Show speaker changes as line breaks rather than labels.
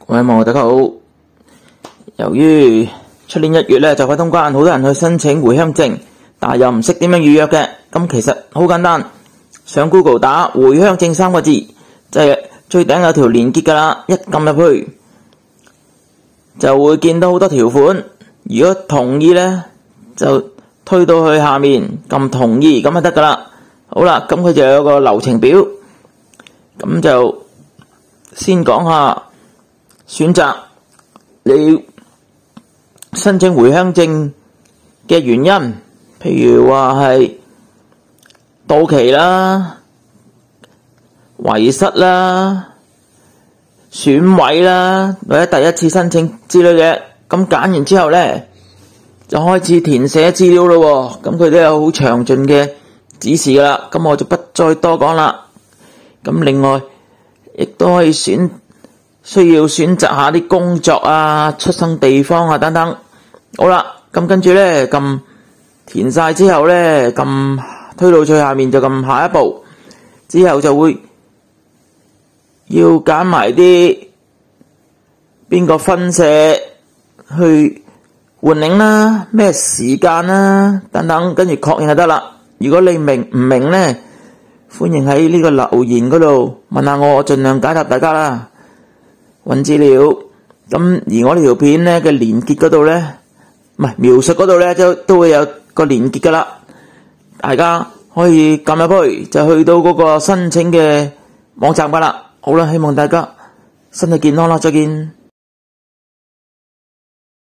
各位網友大家好，由於出年1月咧就快通關，好多人去申請回鄉證，但係又唔識點樣預約嘅。咁其實好簡單，上 Google 打回鄉證3個字，就係最頂有條連結噶啦，一撳入去就會見到好多條款。如果同意咧，就推到去下面撳同意，咁就得噶啦。好啦，咁佢就有個流程表，咁就先講下選擇你申請回鄉證嘅原因，譬如話係到期啦、遺失啦、損毀啦，或者第一次申請之類嘅。咁揀完之後咧，就開始填寫資料咯。咁佢都有好詳盡嘅指示噶啦，咁我就不再多講啦。咁另外亦都可以需要選擇下啲工作啊、出生地方啊等等。好啦，咁跟住咧撳填晒之後咧，撳推到最下面就撳下一步，之後就會要揀埋啲邊個分社去換領啦、咩時間啦等等，跟住確認就得啦。如果你明唔明咧，歡迎喺呢個留言嗰度問下我，盡量解答大家啦。揾資料，咁而我呢條片咧嘅連結嗰度咧，唔係描述嗰度咧，都會有個連結噶啦，大家可以撳入去就去到嗰個申請嘅網站噶啦。好啦，希望大家身體健康啦，再見。